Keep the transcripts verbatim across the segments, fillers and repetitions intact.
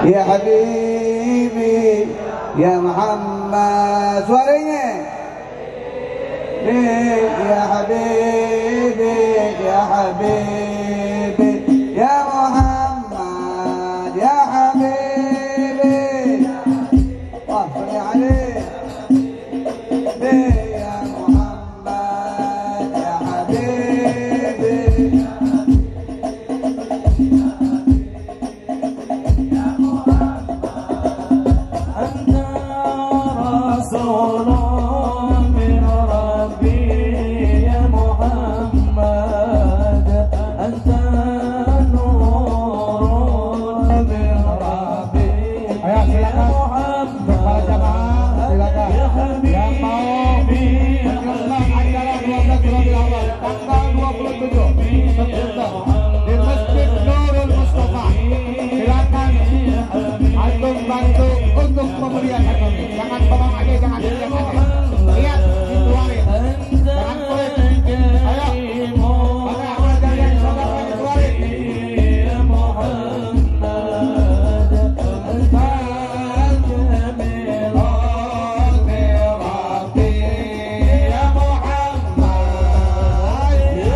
Ya Habibi Ya Muhammad, suaranya Ya Habibi Ya Habibi Ya Muhammad Ya Habibi. Wah, salli alaih Ya Muhammad Ya Habibi. Di Masjid Nurul Mustafa. Silakan antum bantu untuk memeriahkan kami. Jangan bawang aja, jangan diam aja. Lihat dikeluarin, jangan kulit. Ayo, mana amal kalian saudara dikeluarin. Ya Muhammad, Antal Jamil Rabbi. Ya Muhammad, ya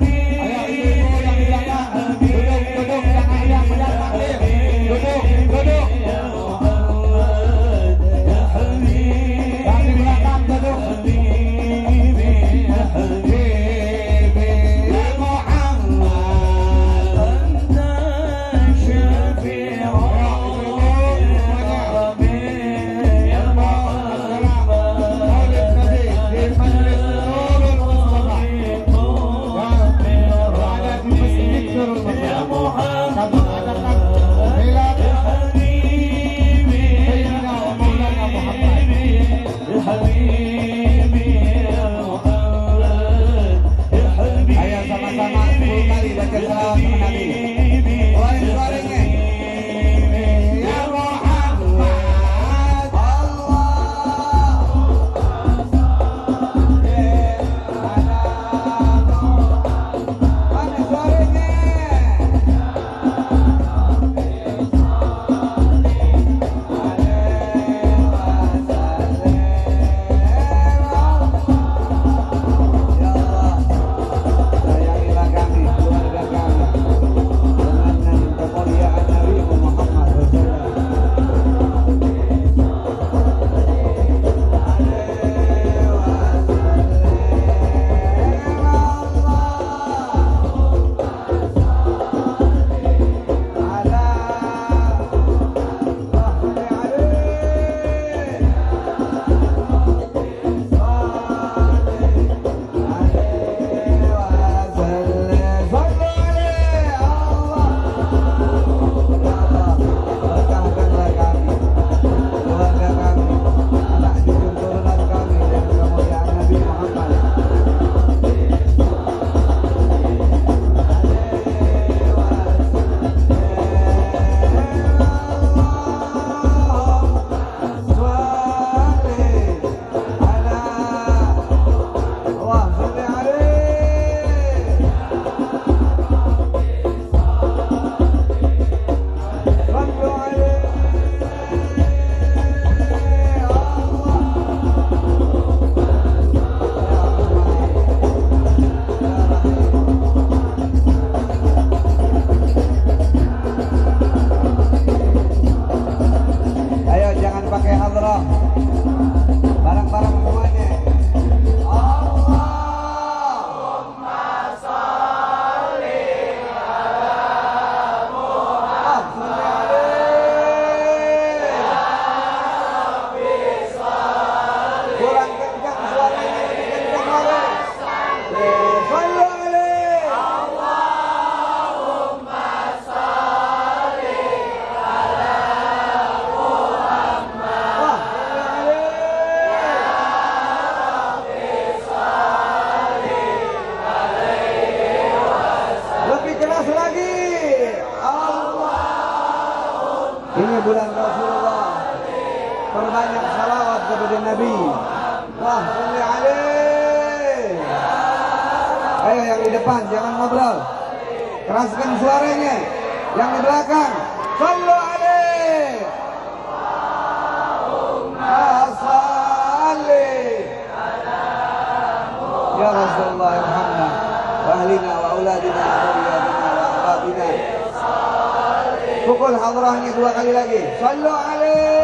Ini bulan Rasulullah. Perbanyak salawat kepada Nabi. Wah, salli alaih. Ayo yang di depan jangan ngobrol. Keraskan suaranya. Yang di belakang, sallu alaih. Pukul hadrahnya dua kali lagi. Sallu alaihi.